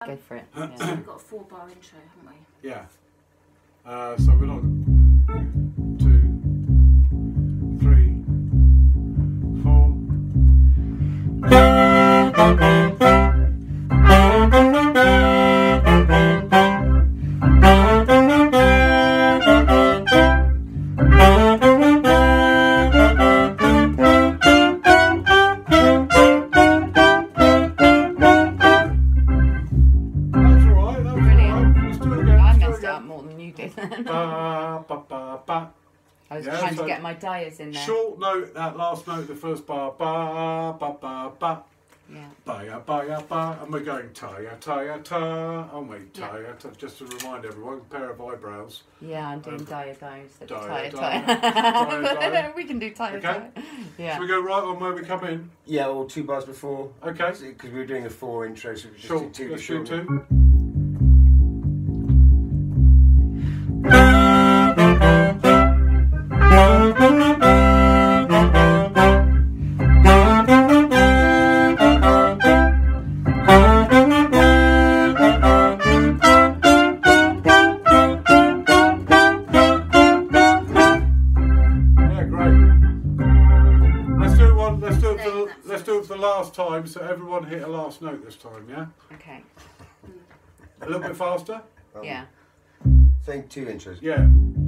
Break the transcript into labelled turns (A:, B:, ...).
A: Go for it.
B: We've got a 4-bar intro, haven't we?
C: Yeah. So we're not 2, 3,
A: I was trying to get my dias in there.
C: Short note, that last note, the first bar, ba, ba, ba, ba.
A: Yeah.
C: Ba, ba, ba, and we're going ta, ta, ta, aren't we? Ta, ta, just to remind everyone, pair of eyebrows.
A: Yeah, I'm doing dia guys.
C: Dia.
A: We can do dia.
C: Okay.
A: Yeah.
C: So we go right on where we come in.
D: Yeah, or 2 bars before.
C: Okay.
D: Because we were doing a 4 intro, so we just
C: Short.
D: do 2
C: Let's do 2. Let's do it for the last time, so everyone hit a last note this time, yeah?
A: Okay.
C: A little bit faster?
A: Yeah.
D: Saying 2 intros.
C: Yeah.